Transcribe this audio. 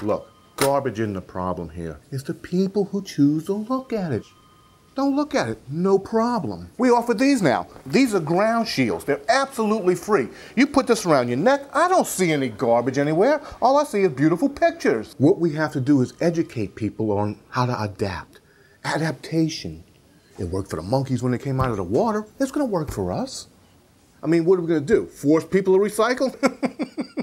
Look, garbage isn't the problem here. It's the people who choose to look at it. Don't look at it, no problem. We offer these now. These are ground shields. They're absolutely free. You put this around your neck, I don't see any garbage anywhere. All I see is beautiful pictures. What we have to do is educate people on how to adapt. Adaptation. It worked for the monkeys when they came out of the water. It's gonna work for us. I mean, what are we gonna do? Force people to recycle?